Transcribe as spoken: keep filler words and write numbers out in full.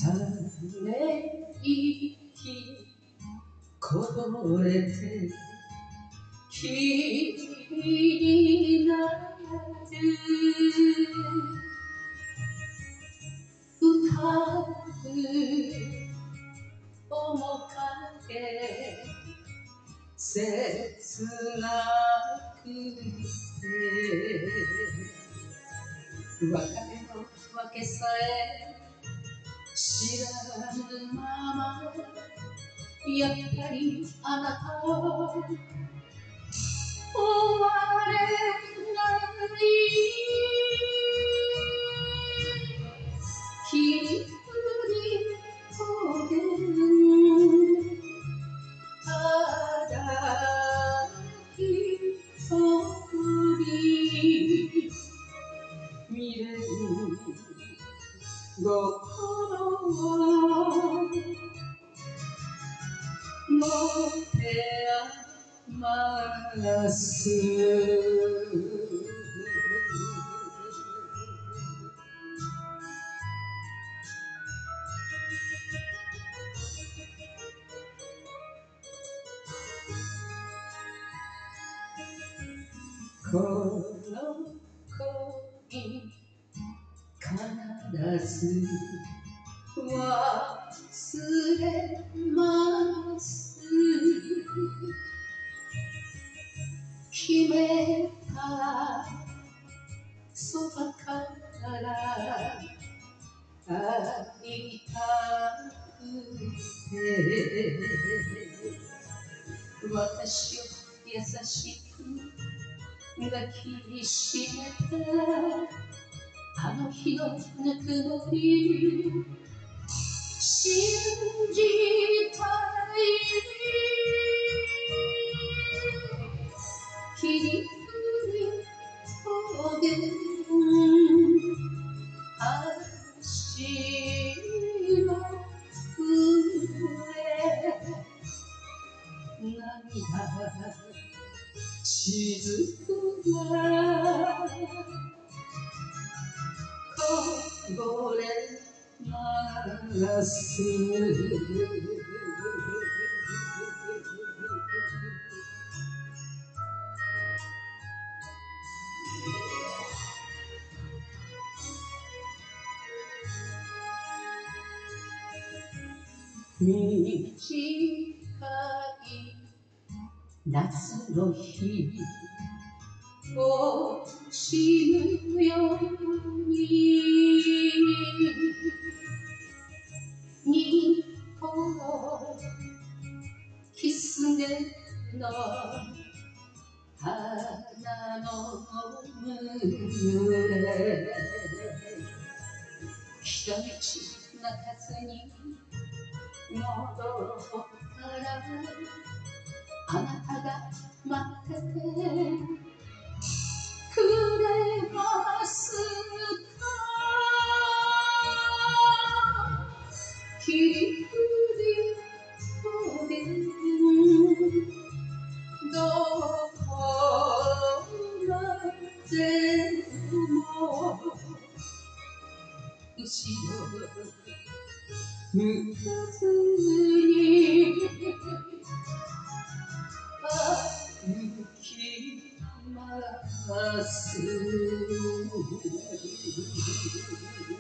め息こぼれて気になる歌う面影切なくて別れのわけさえ知らぬままやっぱりあなたは終われない霧降高原ただ一人未練心を持て余すこの恋必ず忘れます決めたそばから会いたくて私を優しく抱きしめてあの日のぬくもり信じたい霧降高原橋の上涙雫がこぼれます短い夏の日を惜しむように日本キスゲの花の群れ来た道泣かずに戻ったらあなたが待っててくれますか霧降高原どこまでも後ろ向かずに歩きます